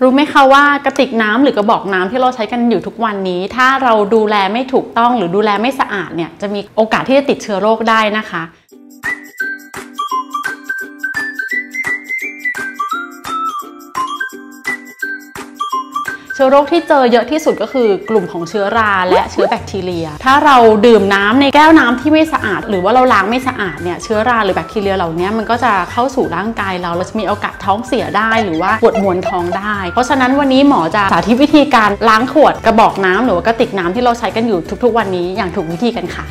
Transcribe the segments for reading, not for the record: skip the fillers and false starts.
รู้ไหมคะว่ากระติกน้ำหรือกระบอกน้ำที่เราใช้กันอยู่ทุกวันนี้ถ้าเราดูแลไม่ถูกต้องหรือดูแลไม่สะอาดเนี่ยจะมีโอกาสที่จะติดเชื้อโรคได้นะคะเชื้อโรคที่เจอเยอะที่สุดก็คือกลุ่มของเชื้อราและเชื้อแบคทีเรียถ้าเราดื่มน้ำในแก้วน้ำที่ไม่สะอาดหรือว่าเราล้างไม่สะอาดเนี่ยเชื้อราหรือแบคทีเรียเหล่านี้มันก็จะเข้าสู่ร่างกายเราจะมีโอกาสท้องเสียได้หรือว่าปวดมวนท้องได้เพราะฉะนั้นวันนี้หมอจะสาธิตวิธีการล้างขวดกระบอกน้ำหรือว่ากระติกน้ำที่เราใช้กันอยู่ทุกๆวันนี้อย่างถูกวิธีกันค่ะ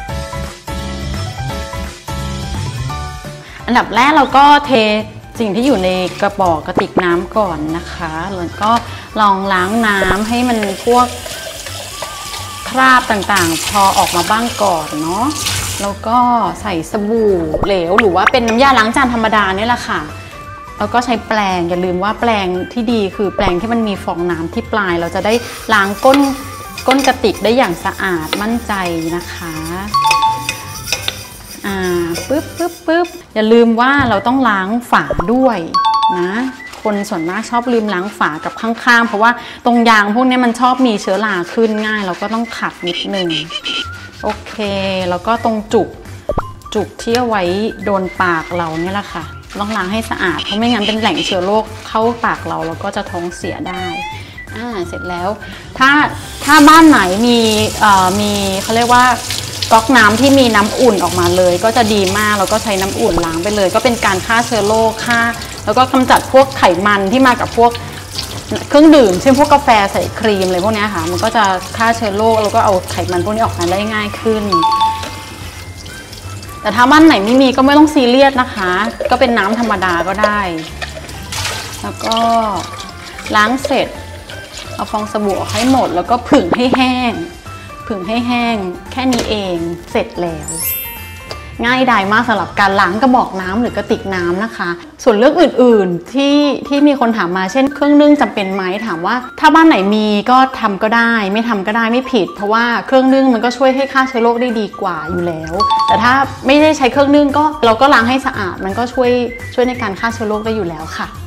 อันดับแรกเราก็เทสิ่งที่อยู่ในกระบอกกระติกน้ำก่อนนะคะแล้วก็ลองล้างน้ำให้มันพวกคราบต่างๆพอออกมาบ้างก่อนเนาะแล้วก็ใส่สบู่เหลวหรือว่าเป็นน้ำยาล้างจานธรรมดานี่แหละค่ะแล้วก็ใช้แปรงอย่าลืมว่าแปรงที่ดีคือแปรงที่มันมีฟองน้ำที่ปลายเราจะได้ล้างก้นกระติกได้อย่างสะอาดมั่นใจนะคะปึ๊บอย่าลืมว่าเราต้องล้างฝาด้วยนะคนส่วนมากชอบลืมล้างฝากับข้างๆเพราะว่าตรงยางพวกนี้มันชอบมีเชื้อราขึ้นง่ายเราก็ต้องขัดนิดนึงโอเคแล้วก็ตรงจุกที่เอาไว้โดนปากเราเนี่ยแหละค่ะต้องล้างให้สะอาดเพราะไม่งั้นเป็นแหล่งเชื้อโรคเข้าปากเราก็จะท้องเสียได้เสร็จแล้วถ้าบ้านไหนมีเขาเรียกว่าก๊อกน้ำที่มีน้ำอุ่นออกมาเลยก็จะดีมากแล้วก็ใช้น้ำอุ่นล้างไปเลยก็เป็นการฆ่าเชื้อโรคแล้วก็กำจัดพวกไขมันที่มากับพวกเครื่องดื่มเช่นพวกกาแฟใส่ครีมอะไรพวกนี้ค่ะมันก็จะฆ่าเชื้อโรคแล้วก็เอาไขมันพวกนี้ออกมาได้ง่ายขึ้นแต่ถ้าบ้านไหนไม่มีก็ไม่ต้องซีเรียสนะคะก็เป็นน้ำธรรมดาก็ได้แล้วก็ล้างเสร็จเอาฟองสบู่ออกให้หมดแล้วก็ผึ่งให้แห้งแค่นี้เองเสร็จแล้วง่ายดายมากสำหรับการล้างกระบอกน้ำหรือกระติกน้ำนะคะส่วนเรื่องอื่นๆที่มีคนถามมาเช่นเครื่องนึ่งจำเป็นไหมถามว่าถ้าบ้านไหนมีก็ทำก็ได้ไม่ทำก็ได้ไม่ผิดเพราะว่าเครื่องนึ่งมันก็ช่วยให้ฆ่าเชื้อโรคได้ดีกว่าอยู่แล้วแต่ถ้าไม่ได้ใช้เครื่องนึ่งก็เราก็ล้างให้สะอาดมันก็ช่วยในการฆ่าเชื้อโรคได้อยู่แล้วค่ะ